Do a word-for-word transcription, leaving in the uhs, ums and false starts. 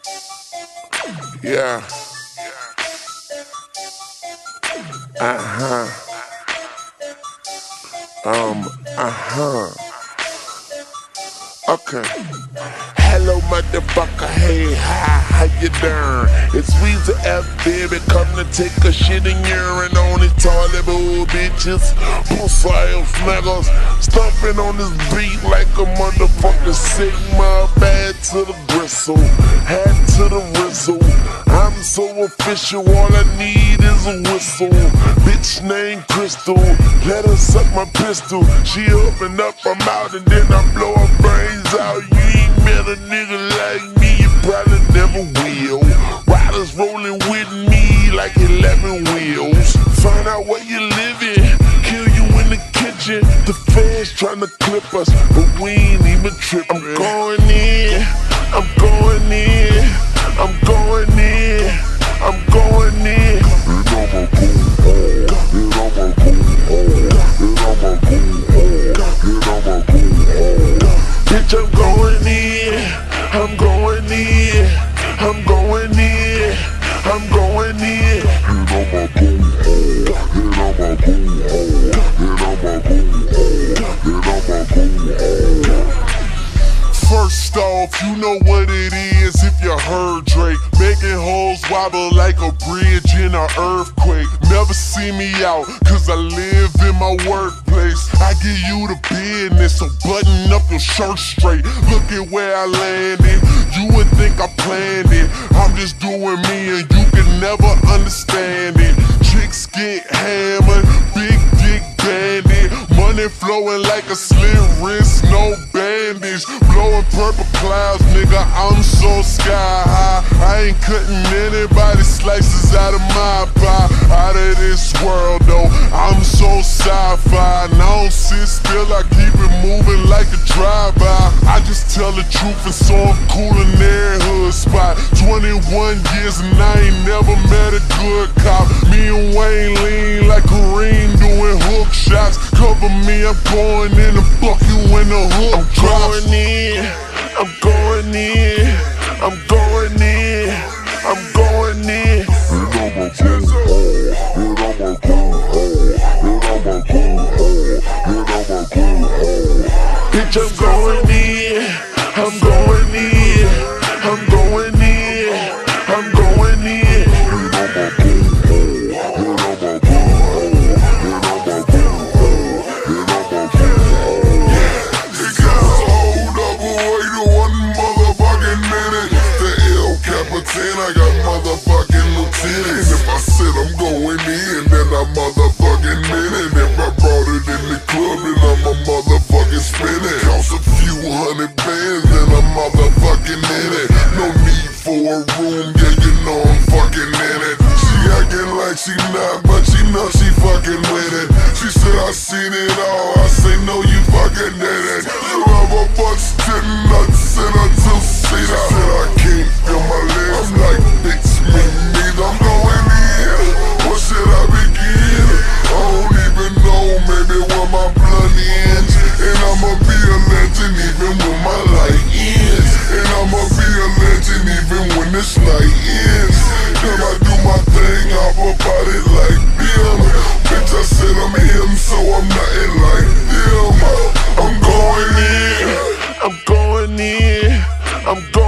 Yeah. Uh-huh. Um, uh-huh. Okay. Hello, motherfucker. Hey, hi, how you doing? It's Weezy F, baby. Come to take a shit and urine on these toilet bowl bitches. Pussy ass niggas. Stomping on this beat like a motherfucking Sigma. Bad to the gristle, hat to the whistle. I'm so official, all I need is a whistle. Bitch named Crystal, let her suck my pistol. She open up her mouth and then I blow her brains out. You ain't met a nigga like me, you probably never will. Riders rolling with me like eleven wheels. Find out where you living, kill you in the kitchen. The fans tryna clip us, but we ain't even tripping. I'm going in, I'm going in, I'm going in, I'm going in. And I'ma go hard, and I'ma go hard, and I'ma go hard, and I'ma go hard. Bitch, I'm going in, I'm going in, I'm going in, I'm going in. And I'ma go hard, and I'ma go hard, and I'ma go hard, and I'ma go hard. First off, you know what it is if you heard Drake. Making hoes wobble like a bridge in an earthquake. Never see me out, cause I live in my workplace. I give you the business, so button up your shirt straight. Look at where I landed, you would think I planned it. I'm just doing me and you can never understand it. Chicks get hammered, big dick bandit. Money flowing like a slit wrist, no bandage. Blowing purple clouds, nigga, I'm so sky high. I ain't cutting anybody slices out of my pie. Out of this world though, I'm so sci-fi. And I don't sit still, I keep it moving like a drive-by. I just tell the truth and so I'm cool in every hood spot. Twenty-one years and I ain't never met a good cop. Me and Wayne lean like Kareem doing hook shots. Cover me, I'm going in and fuck you in the hook. I'm going in, I'm going in, I'm going in, I'm going in. And I'ma go hard, and I'ma go hard, and I'ma go hard, and I'ma go hard. Bitch, I'm going in, I'm going in, I'm going in, I'm going in. And I'ma go hard, and I'ma go hard, and I'ma go hard, and I'ma go hard. You gotta hold up, wait one motherfucking minute. The El Capitan, I got motherfucking lieutenant. And if I said I'm going in, then I motherfucking in it. If I brought it in the club, then I'm a motherfucking spinning. Cost a few hundred bands, then I'm motherfucking in it. No need for a room, yeah, you know I'm fucking in it. She acting like she not, but she know she fucking with it. She said I seen it all, I say no, you fucking did it. You have a busted nuts in a two-seater. She said I can't feel my legs, I'm like, bitch, me neither. I'm going in, where should I begin? I don't even know, maybe where my blood ends. And I'ma be a legend even when my light ends. And I'ma be a legend even when this night ends. Then I do my thing, hop about it like them. Bitch, I said I'm him, so I'm nothing like them. I'm going in, I'm going in, I'm going